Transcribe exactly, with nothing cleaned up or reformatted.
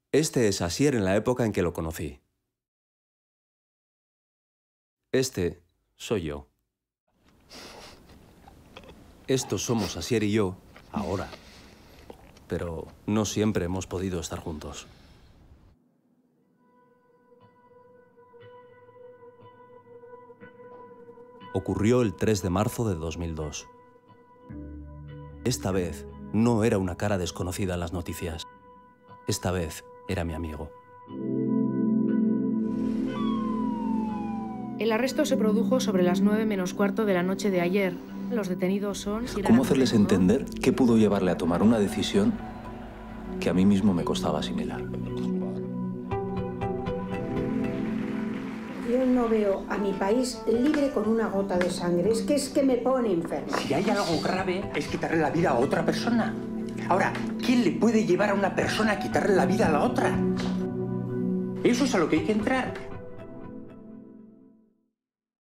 Este es Asier en la época en que lo conocí. Este soy yo. Estos somos Asier y yo ahora. Pero no siempre hemos podido estar juntos. Ocurrió el tres de marzo de dos mil dos. Esta vez no era una cara desconocida en las noticias. Esta vez era mi amigo. El arresto se produjo sobre las nueve menos cuarto de la noche de ayer. Los detenidos son... ¿Cómo hacerles entender qué pudo llevarle a tomar una decisión que a mí mismo me costaba asimilar? Yo no veo a mi país libre con una gota de sangre. Es que es que me pone enferma. Si hay algo grave, es quitarle la vida a otra persona. Ahora, ¿quién le puede llevar a una persona a quitarle la vida a la otra? Eso es a lo que hay que entrar.